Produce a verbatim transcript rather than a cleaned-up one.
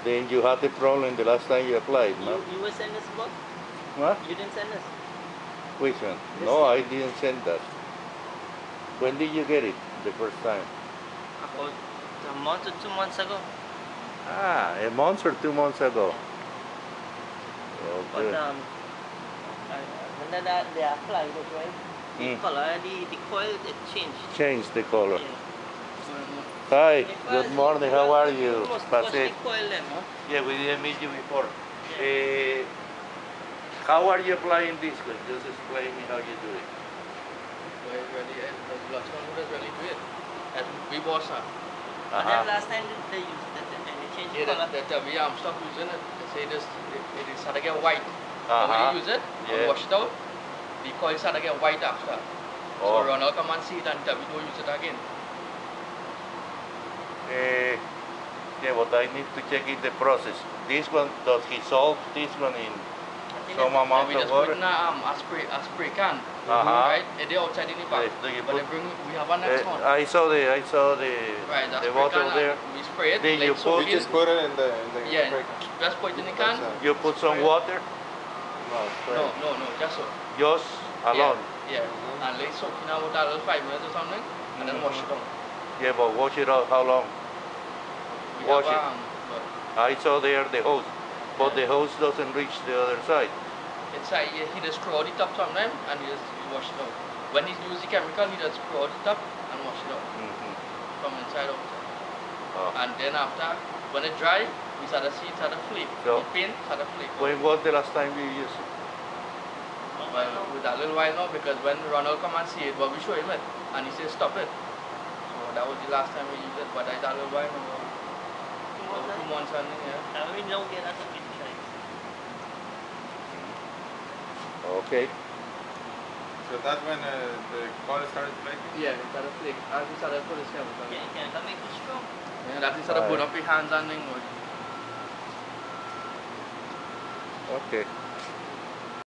Then you had the problem the last time you applied, no? You, you will send us book? What? You didn't send us? Which one? This No, thing. I didn't send that. When did you get it the first time? About a month or two months ago. Ah, a month or two months ago. But Okay. um, I, when that they applied it, right? The Mm. color, the, the coil, it changed. Change the color. Yeah. Hi, If good I- morning. you How have are to- you? must wash Pase. the coil then, huh? Yeah, we didn't meet you before. Yeah. Eh, how are you applying this one? Just explain me how you do it. Well, really, uh, the last one was really good. And we bought some. But Uh-huh. then last time they, they used it and they changed the Yeah, color. that, that uh, we um, stopped using it. They say this, it, it is started to get white. Uh-huh. When we use it, Yeah. and wash it out, the coil started to get white after. Oh. So Ronald come and see it and tell we don't use it again. Eh, yeah, but I need to check in the process. This one, does he solve this one in some And amount we of just put water? in a, um, a spray, a spray can, Uh-huh. right? And they outside in the back. Yes, do you but put- they bring, we have a next Eh, one. I saw the, I saw the, Right, that the spray bottle can, there. and we spray it. Then like you so put- You clean. just put it in the in the Yeah, spray. just put it in the can. That's it. You put some Spray it. water? No, spray. No, no, no, just so. Just alone? Yeah, yeah. And let it soak in about a little five minutes or something, and then wash it out. Yeah, but wash it out how long? We Wash have, it. um, but I saw there the hose, but Yeah. the hose doesn't reach the other side. inside, he, he just screw out the top sometimes, and he just he wash it out. When he use the chemical, he just screw out the top and wash it out Mm-hmm. from inside out. Oh. And then after, when it dry, we start to see it start to flake. So- the paint start to flake. When was the last time you used it? Well, with a little while now, because when Ronald come and see it, well, we show him it, and he says stop it. So that was the last time we used it, but it's a little while now. About two months and yeah. I mean, don't get us a bit shy. Okay. So that's when uh, the coil started flaking? Yeah, it started flake. As we started put this chemical. Can, can I make it strong? Yeah, that is sort of Aye. burn up your hands and thing. Okay.